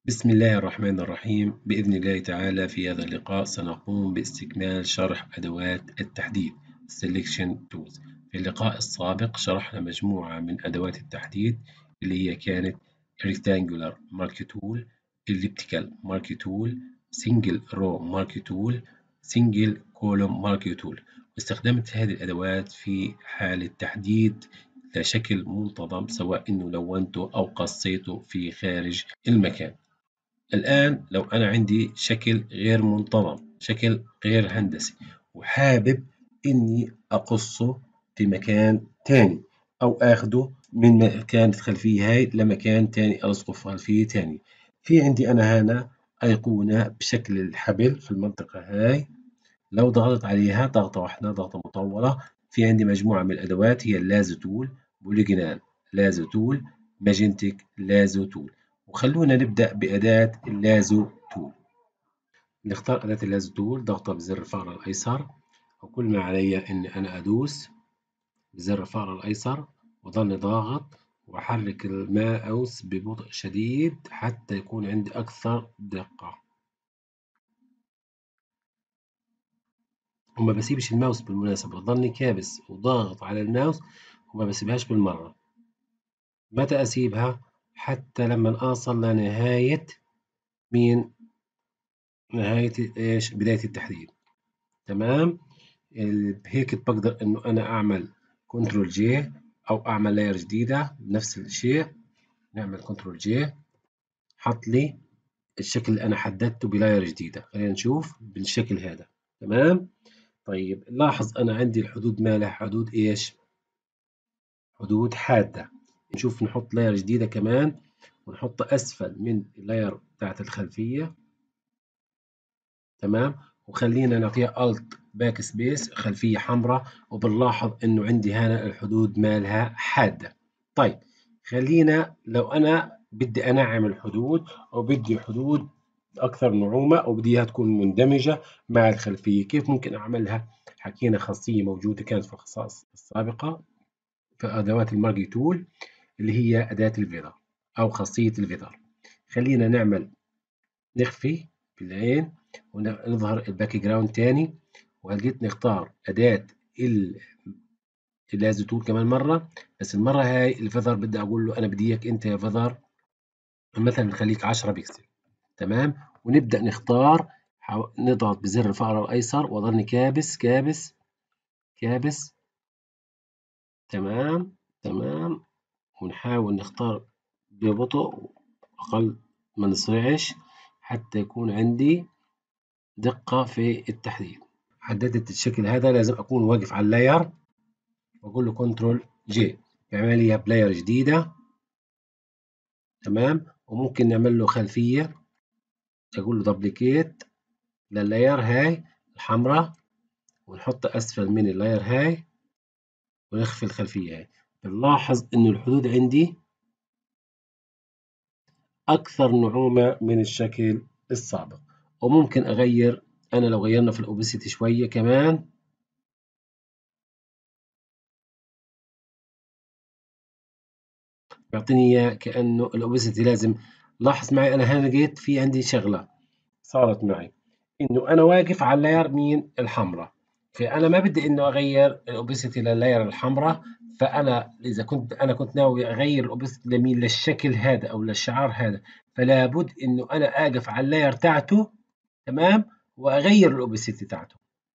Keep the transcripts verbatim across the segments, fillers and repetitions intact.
بسم الله الرحمن الرحيم. بإذن الله تعالى في هذا اللقاء سنقوم باستكمال شرح أدوات التحديد Selection Tools. في اللقاء السابق شرحنا مجموعة من أدوات التحديد اللي هي كانت Rectangular Mark Tool, Elliptical Mark Tool, Single Row Mark Tool, Single Column Mark Tool. واستخدمت هذه الأدوات في حالة تحديد شكل منتظم، سواء إنه لونته أو قصيته في خارج المكان. الآن لو أنا عندي شكل غير منتظم، شكل غير هندسي، وحابب إني أقصه في مكان تاني أو آخده من مكان الخلفية هاي لمكان تاني ألصقه في خلفية تاني. في عندي أنا هنا أيقونة بشكل الحبل في المنطقة هاي، لو ضغطت عليها ضغطة واحدة ضغطة مطولة في عندي مجموعة من الأدوات هي اللازو تول، بوليجونال لازو تول، ماجنتيك لازو تول. وخلونا نبدأ بأداة اللازو تول. نختار أداة اللازو تول، ضغطة بزر الفأرة الأيسر، وكل ما علي إن أنا أدوس بزر الفأرة الأيسر وظل ضاغط وأحرك الماوس ببطء شديد حتى يكون عندي أكثر دقة، وما بسيبش الماوس بالمناسبة، بضلني كابس وضاغط على الماوس وما بسيبهاش بالمرة. متى أسيبها؟ حتى لما أوصل لنهاية مين؟ نهاية إيش؟ بداية التحديد. تمام؟ بهيك بقدر إنه أنا أعمل كنترول جي أو أعمل لاير جديدة بنفس الشيء. نعمل كنترول جي، حط لي الشكل اللي أنا حددته بلاير جديدة. خلينا نشوف بالشكل هذا. تمام؟ طيب لاحظ أنا عندي الحدود مالها حدود إيش؟ حدود حادة. نشوف نحط لاير جديدة كمان ونحطها أسفل من اللاير بتاعت الخلفية. تمام، وخلينا نعطيها ألت باك سبيس خلفية حمراء، وبنلاحظ إنه عندي هنا الحدود مالها حادة. طيب خلينا لو أنا بدي أنعم الحدود أو بدي حدود أكثر نعومة أو بديها تكون مندمجة مع الخلفية، كيف ممكن أعملها؟ حكينا خاصية موجودة كانت في الخصائص السابقة في أدوات المارجي تول اللي هي أداة الفيذر أو خاصية الفيذر. خلينا نعمل نخفي بالعين ونظهر الباك جراوند تاني، وهلقيت نختار أداة اللازو تول كمان مرة، بس المرة هاي الفيذر بدي أقول له أنا بدي إياك أنت يا فيذر مثلا خليك عشرة بكسل. تمام، ونبدأ نختار، نضغط بزر الفأرة الأيسر وأظلني كابس كابس كابس. تمام تمام، ونحاول نختار ببطء أقل ما نسرعش حتى يكون عندي دقة في التحديد. حددت الشكل هذا لازم أكون واقف على اللاير وأقول له كنترول جي يعمل لي بلاير جديدة. تمام، وممكن نعمل له خلفية، أقول له دبليكيت لللاير هاي الحمراء ونحطها أسفل من اللاير هاي ونخفي الخلفية هاي. بنلاحظ إنه الحدود عندي أكثر نعومة من الشكل السابق. وممكن أغير، أنا لو غيرنا في الأوبسيتي شوية كمان بيعطيني إياه كأنه الأوبسيتي لازم. لاحظ معي أنا هنا لقيت في عندي شغلة صارت معي، إنه أنا واقف على اللاير مين؟ الحمراء. فأنا ما بدي إنه أغير الأوبسيتي لللاير الحمراء، فأنا إذا كنت أنا كنت ناوي أغير الأوبسيتي لمين؟ للشكل هذا أو للشعار هذا، فلا بد إنه أنا أقف على اللاير تاعته. تمام، وأغير الأوبسيتي تاعته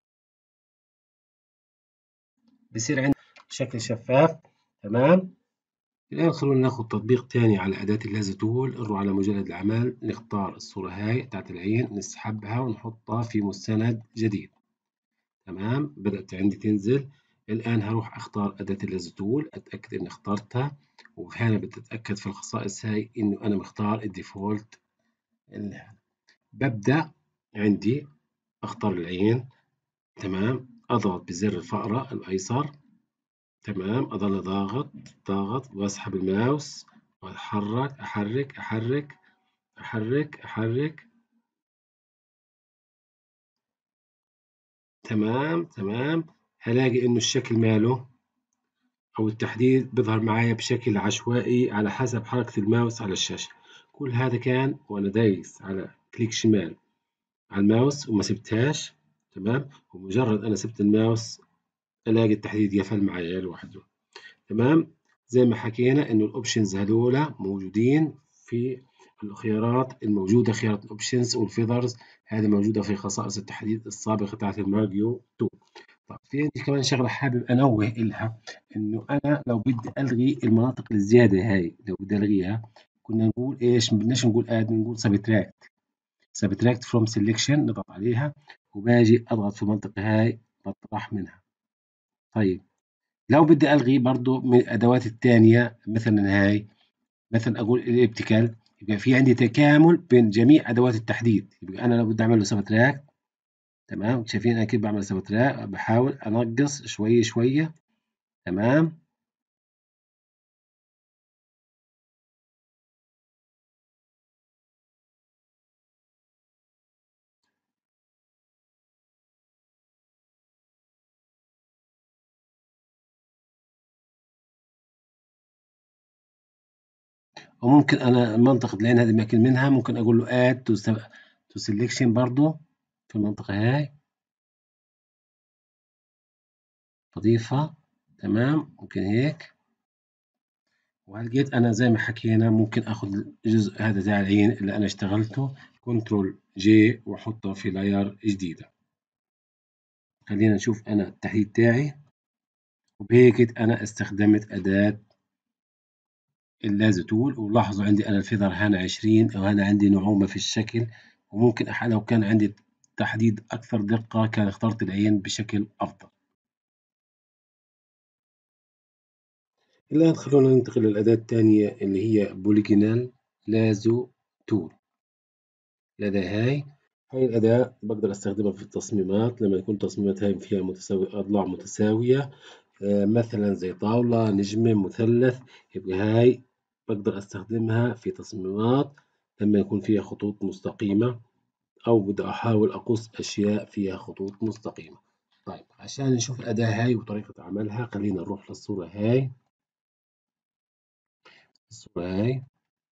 بصير عندي شكل شفاف. تمام، الآن خلونا ناخد تطبيق تاني على أداة اللازو تول. نروح على مجلد الأعمال، نختار الصورة هاي بتاعت العين، نسحبها ونحطها في مستند جديد. تمام، بدأت عندي تنزل. الآن هروح أختار أداة اللازو تول، أتأكد إني اخترتها، وهنا بتتأكد في الخصائص هاي إنه أنا مختار الديفولت. ببدأ عندي أختار العين. تمام، أضغط بزر الفأرة الأيسر. تمام، أضل ضاغط ضاغط وأسحب الماوس وأتحرك أحرك أحرك أحرك أحرك. تمام تمام، هلاقي إنه الشكل ماله أو التحديد بيظهر معايا بشكل عشوائي على حسب حركة الماوس على الشاشة. كل هذا كان وأنا دايس على كليك شمال على الماوس وما سبتهاش. تمام، ومجرد أنا سبت الماوس ألاقي التحديد قفل معايا لوحده. تمام، زي ما حكينا إنه الأوبشنز هذولا موجودين في الخيارات الموجودة، خيارات الأوبشنز والفيذرز هذه موجودة في خصائص التحديد السابقة تاعت الماريو تو. طب في عندي كمان شغلة حابب أنوه إلها، إنه أنا لو بدي ألغي المناطق الزيادة هاي، لو بدي ألغيها كنا نقول إيش؟ ما بدناش نقول آد، نقول سبتراكت. سبتراكت فروم سيلكشن، نضغط عليها وباجي أضغط في المنطقة هاي بطرح منها. طيب لو بدي ألغي برضو من الأدوات التانية مثلا هاي، مثلا أقول الابتكال، يبقى في عندي تكامل بين جميع أدوات التحديد. يبقى أنا لو بدي أعمل له سبتراكت، تمام، شايفين أنا كيف بعمل سبتراكت؟ بحاول أنقص شوية شوية. تمام، وممكن أنا المنطقة اللي أنا هذه ماكل منها ممكن أقول له add to to selection برضو في المنطقة هاي أضيفها. تمام، ممكن هيك. وهلقيت أنا زي ما حكينا ممكن آخذ الجزء هذا تاع العين اللي أنا اشتغلته كنترول جي وأحطه في لاير جديدة. خلينا نشوف أنا التحديد تاعي، وبهيك أنا استخدمت أداة اللازو تول. ولاحظوا عندي أنا الفيذر هنا عشرين، وهنا عندي نعومة في الشكل. وممكن أح- لو كان عندي تحديد أكثر دقة كان اخترت العين بشكل أفضل. الآن خلونا ننتقل للأداة الثانية اللي هي بوليجينال لازو تول. الأداة هاي هاي الأداة بقدر أستخدمها في التصميمات لما يكون تصميمات هاي فيها متساوي أضلاع متساوية. آه، مثلا زي طاولة، نجمة، مثلث. يبقى هاي بقدر أستخدمها في تصميمات لما يكون فيها خطوط مستقيمة، أو بدي أحاول أقص أشياء فيها خطوط مستقيمة. طيب عشان نشوف الأداة هاي وطريقة عملها خلينا نروح للصورة هاي. الصورة هاي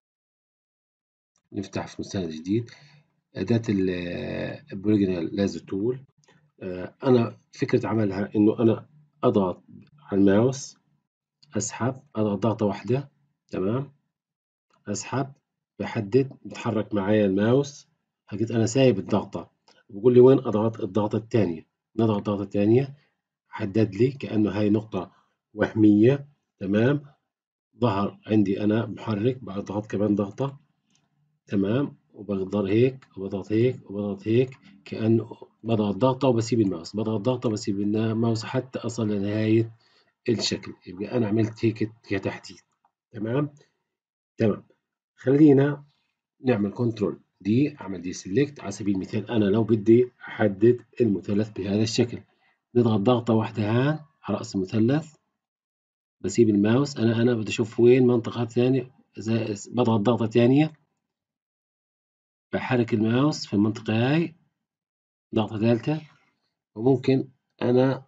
نفتح في مستند جديد، أداة البوليجونال لازر تول. أنا فكرة عملها إنه أنا أضغط على الماوس، أسحب، أضغط ضغطة واحدة. تمام، أسحب، بحدد، بتحرك معايا الماوس. حكيت أنا سايب الضغطة، بقول لي وين أضغط الضغطة الثانية. نضغط الضغطة الثانية، حدد لي كأنه هاي نقطة وهمية. تمام، ظهر عندي أنا محرك، بضغط كمان ضغطة. تمام، وبضغط هيك وبضغط هيك وبضغط هيك، كأنه بضغط ضغطة وبسيب الماوس، بضغط ضغطة وبسيب الماوس حتى أصل لنهاية الشكل. يبقى أنا عملت هيك كتحديد. تمام. تمام، خلينا نعمل كنترول دي، أعمل دي سيلكت. على سبيل المثال أنا لو بدي أحدد المثلث بهذا الشكل، نضغط ضغطة واحدة هان على رأس المثلث، بسيب الماوس. أنا أنا بدي أشوف وين منطقة ثانية، بضغط ضغطة ثانية، بحرك الماوس في المنطقة هاي ضغطة ثالثة. وممكن أنا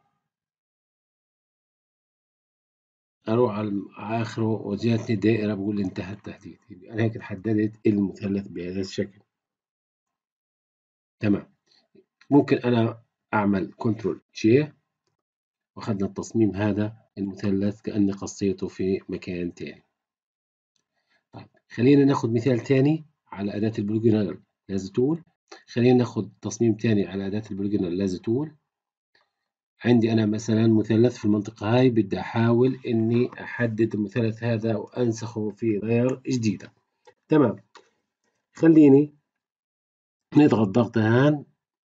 أروح على آخره وجاتني دائرة بقول لي انتهى التحديد. يبقى أنا هيك حددت المثلث بهذا الشكل. تمام، ممكن أنا أعمل كنترول جي، وأخذنا التصميم هذا المثلث كأني قصيته في مكان تاني. طيب خلينا ناخد مثال تاني على أداة البوليجونال لاز تول. خلينا ناخد تصميم تاني على أداة البوليجونال لاز تول. عندي أنا مثلا مثلث في المنطقة هاي، بدي أحاول إني أحدد المثلث هذا وأنسخه في لاير جديدة. تمام، خليني نضغط ضغطة هان.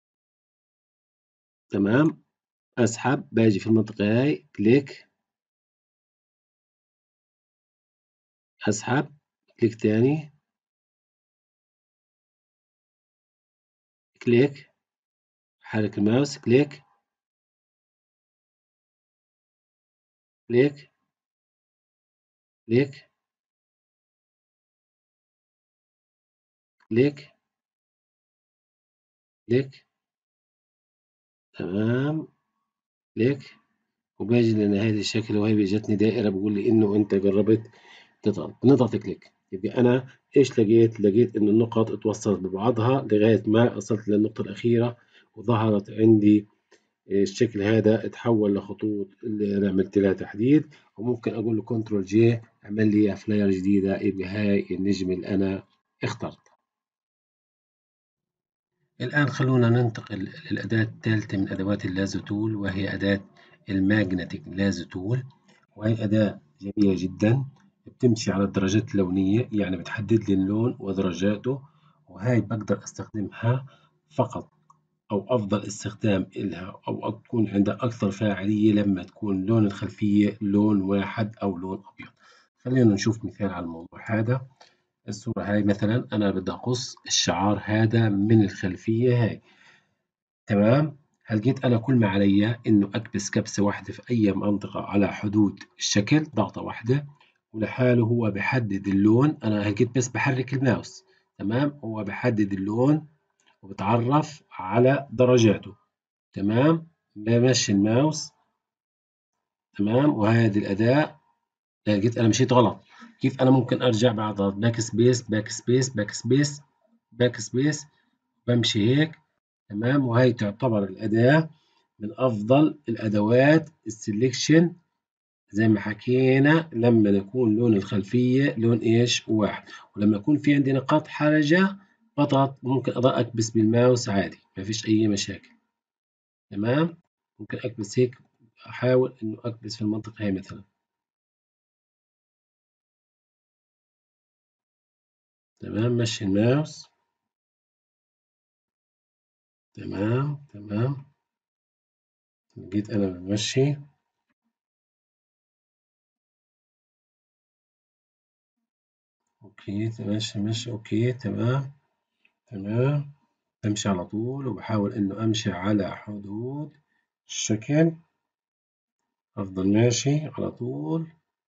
تمام، أسحب، باجي في المنطقة هاي كليك، أسحب، كليك تاني، كليك، حرك الماوس، كليك، كليك، كليك، كليك، كليك. تمام، كليك، وباجي لنهاية الشكل وهي جاتني دائرة بقول لي إنه أنت جربت تضغط. نضغط كليك. يبقى أنا إيش لقيت؟ لقيت إن النقط اتوصلت ببعضها لغاية ما وصلت للنقطة الأخيرة وظهرت عندي الشكل هذا اتحول لخطوط اللي أنا عملت لها تحديد. وممكن أقول له كنترول جي اعمل لي فلاير جديدة. يبقى هاي النجم اللي أنا اخترته. الآن خلونا ننتقل للأداة الثالثة من أدوات اللازو تول، وهي أداة الماجنتيك لازو تول. وهي أداة جميلة جدا، بتمشي على الدرجات اللونية، يعني بتحدد لي اللون ودرجاته. وهاي بقدر أستخدمها فقط أو أفضل استخدام إلها أو تكون عندها أكثر فاعلية لما تكون لون الخلفية لون واحد أو لون أبيض. خلينا نشوف مثال على الموضوع هذا. الصورة هاي مثلا أنا بدي أقص الشعار هذا من الخلفية هاي، تمام. هلقيت أنا كل ما علي إنه أكبس كبسة واحدة في أي منطقة على حدود الشكل، ضغطة واحدة ولحاله هو بحدد اللون. أنا هلقيت بس بحرك الماوس، تمام، هو بحدد اللون وبتعرف على درجاته، تمام. بمشي الماوس، تمام. وهذه الأداة لقيت أنا مشيت غلط. كيف أنا ممكن أرجع بعد باك سبيس باك سبيس باك سبيس باك سبيس، بمشي هيك، تمام. وهي تعتبر الأداة من أفضل الأدوات السلكشن زي ما حكينا لما يكون لون الخلفية لون إيش واحد، ولما يكون في عندي نقاط حرجة بضغط، ممكن أضغط أكبس بالماوس عادي ما فيش أي مشاكل، تمام. ممكن أكبس هيك، أحاول إنه أكبس في المنطقة هاي مثلا، تمام. مشي الماوس، تمام تمام. جيت أنا بمشي، أوكي ماشي ماشي أوكي تمام تمام. بمشي على طول وبحاول إنه أمشي على حدود الشكل، أفضل ماشي على طول،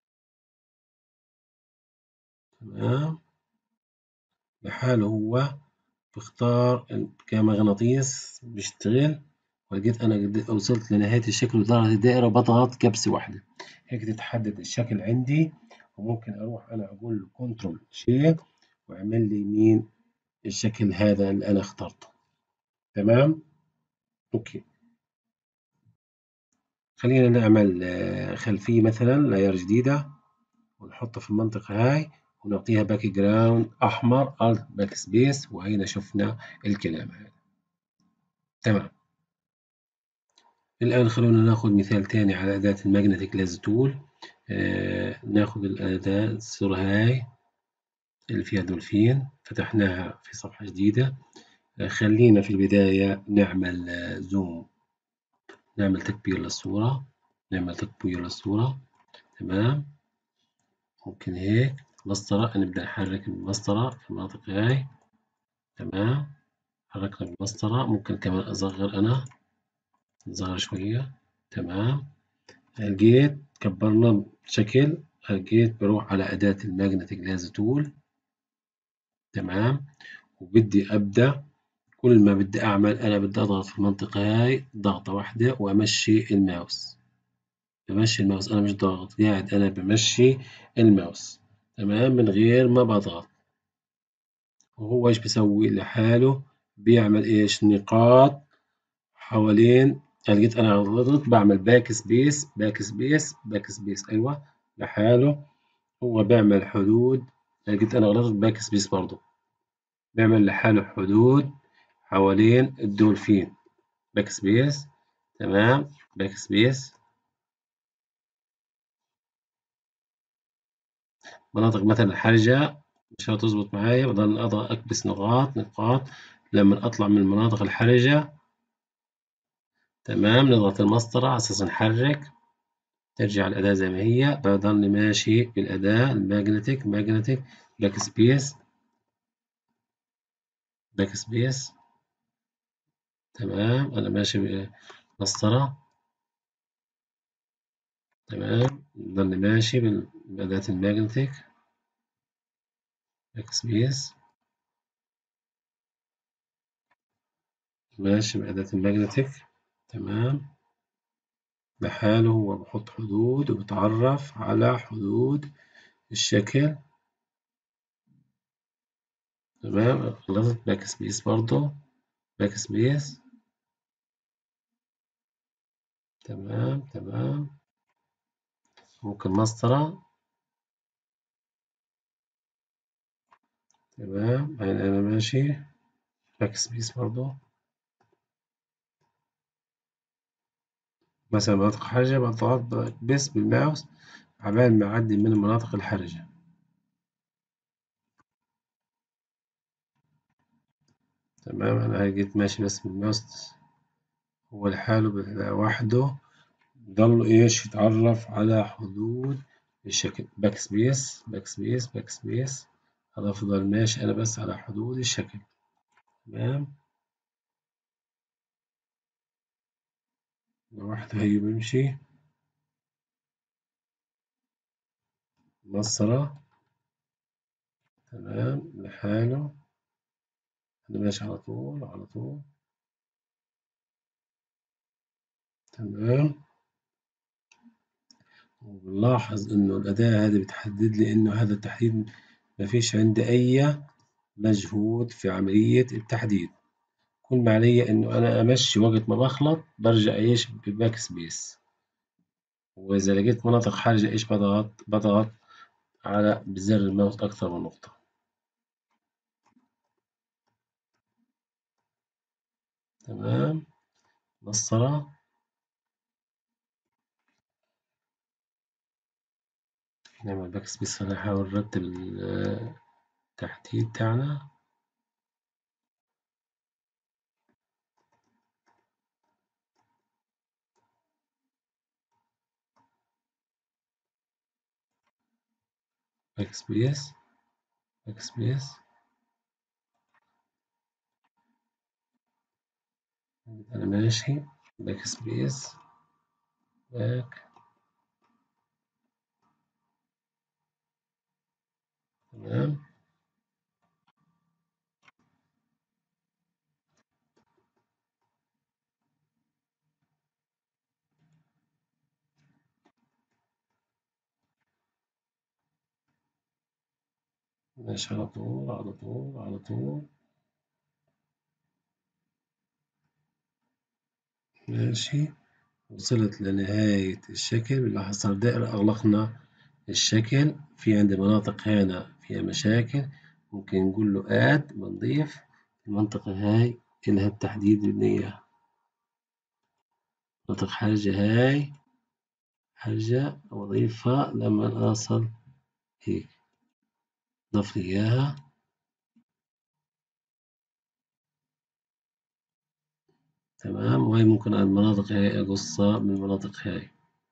تمام. لحاله هو بختار كمغناطيس بيشتغل. ولقيت أنا قد- وصلت لنهاية الشكل وظهرت الدائرة، بضغط كبسة واحدة هيك تتحدد الشكل عندي. وممكن أروح أنا أقول له كنترول شي وأعمل لي مين الشكل هذا اللي أنا اخترته، تمام. أوكي. خلينا نعمل آه، خلفية مثلا لاير جديدة ونحطها في المنطقة هاي ونعطيها باك جراوند أحمر ألت باك سبيس، وهنا شفنا الكلام هذا، تمام. الآن خلونا ناخذ مثال تاني على أداة الماجنتيك ليز تول. آه ناخذ الأداة الصورة هاي اللي فيها دولفين، فتحناها في صفحة جديدة. آه خلينا في البداية نعمل آه زوم، نعمل تكبير للصورة، نعمل تكبير للصورة، تمام. ممكن هيك مسطرة نبدأ نحرك المسطرة في المناطق هاي، تمام. حركنا بالمسطرة، ممكن كمان أصغر أنا، نصغر شوية، تمام. لقيت كبرنا بشكل، لقيت بروح على أداة الماجنتيك لاز تول، تمام. وبدي أبدأ كل ما بدي أعمل أنا بدي أضغط في المنطقة هاي ضغطة واحدة وأمشي الماوس، بمشي الماوس، أنا مش ضاغط قاعد، أنا بمشي الماوس، تمام، من غير ما بضغط. وهو إيش بيسوي لحاله؟ بيعمل إيش؟ نقاط حوالين. أنا لقيت أنا غلطت، بعمل باك سبيس باك سبيس باك سبيس، أيوه لحاله. هو بيعمل حدود، لقيت أنا غلطت باك سبيس برضه، بيعمل لحاله حدود حوالين الدولفين، باك سبيس، تمام، باك سبيس. مناطق مثلا الحرجة مش هتظبط معايا، بضل أضغط أكبس نقاط نقاط لما أطلع من المناطق الحرجة، تمام. نضغط المسطرة على أساس نحرك، ترجع الأداة زي ما هي، بضل ماشي بالأداة الماجنتيك ماجنتيك باك سبيس باك سبيس، تمام. أنا ماشي بالمسطرة، تمام. بضل ماشي بأداة الماجنتيك باك سبيس، ماشي بأداة الماجنتيك، تمام. بحاله هو بحط حدود وبتعرف على حدود الشكل، تمام، غلطت باك سبيس برضو، باك سبيس. تمام تمام. ممكن مسطرة. تمام، يعني أنا ماشي باك سبيس برضو. مثلا مناطق حرجة بضغط باك بس بالماوس عبال ما أعدي من المناطق الحرجة. تمام، أنا جيت ماشي بس بالماوس هو لحاله لوحده، ضل إيش يتعرف على حدود الشكل. باك سبيس باك سبيس باك سبيس. هفضل ماشي أنا بس على حدود الشكل. تمام، لوحده هي بيمشي. مسطرة. تمام لحاله. أنا ماشي على طول على طول. تمام. وبنلاحظ إنه الأداة هذه بتحدد لي إنه هذا التحديد مفيش عندي أي مجهود في عملية التحديد. كل ما علي إنه أنا أمشي وقت ما بخلط برجع إيش بالباك سبيس. وإذا لقيت مناطق حرجة إيش بضغط بضغط على بزر الماوس أكثر من نقطة. تمام. مسطرة. نعمل باك سبيس. أنا أحاول نرتب التحديد بتاعنا. باك سبيس باك سبيس. أنا ماشي باك سبيس باك. تمام. ماشي على طول على طول على طول. ماشي. وصلت لنهاية الشكل. بنلاحظ صار دائرة أغلقنا الشكل. في عندي مناطق هنا فيها مشاكل، ممكن نقول له آد بنضيف المنطقة هاي إلها التحديد اللي إياه. منطقة حرجة هاي حرجة وأضيفها لما أصل هيك. ضف لي إياها. تمام. وهي ممكن المناطق هاي أقصها من المناطق هاي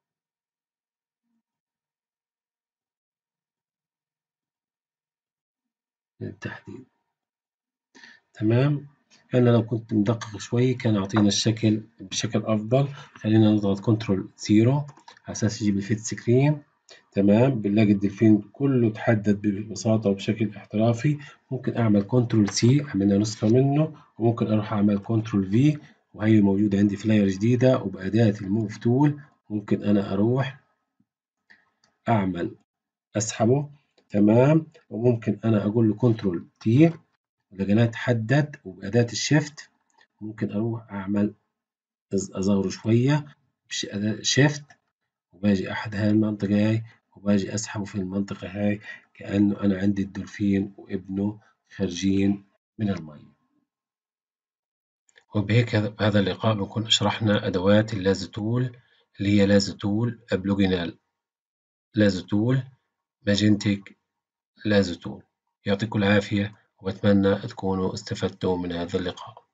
للتحديد. تمام. أنا لو كنت مدقق شوي كان أعطينا الشكل بشكل أفضل. خلينا نضغط كنترول زيرو على أساس يجيب الفيت سكرين. تمام. بنلاقي الدلفين كله تحدد ببساطة وبشكل احترافي. ممكن أعمل كنترول سي أعمل نسخة منه، وممكن أروح أعمل كنترول في وهي موجودة عندي فلاير جديدة. وبأداة الموف تول ممكن أنا أروح أعمل أسحبه. تمام. وممكن أنا أقول له كنترول تي لقيناه اتحدد. وبأداة الشيفت ممكن أروح أعمل أصغره شوية بأداة شيفت، وباجي أحد هاي المنطقة هاي وباجي أسحبه في المنطقة هاي كأنه أنا عندي الدولفين وابنه خارجين من المي. وبهيك بهذا اللقاء بنكون شرحنا أدوات اللازو تول اللي هي لازو تول بلوجينال، لازو تول ماجنتيك، لازو تول. يعطيكم العافية وبتمنى تكونوا استفدتوا من هذا اللقاء.